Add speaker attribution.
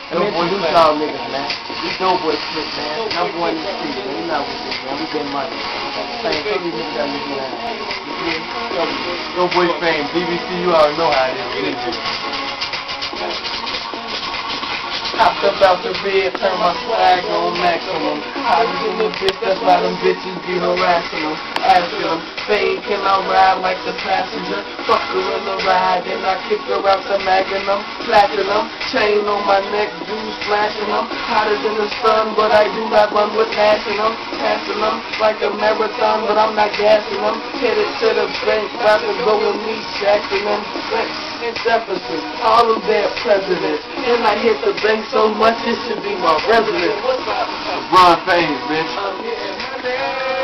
Speaker 1: Dope boy, who's y'all niggas, man? We dope boy shit, man. Number one in the street, man. We not with this, man. We get money. Same, some of these niggas got niggas now. Dope boy fame, BBC, you already know how it is. Hopped up out the bed, turn my swag on maximum. Hotties in the bitch, that's why them bitches be harassing them. Asking them, babe, can I ride like the passenger? Fuck her in the ride, then I kick her out the Magnum. Platinum, chain on my neck, dudes flashing them. Hotter than the sun, but I do not run with passing them. Passing them like a marathon, but I'm not gassing them. Headed to the bank, about to go with me, shacking them. It's Jefferson, all of their presidents. And I hit the bank so much, it should be my residence. LeBron James, bitch.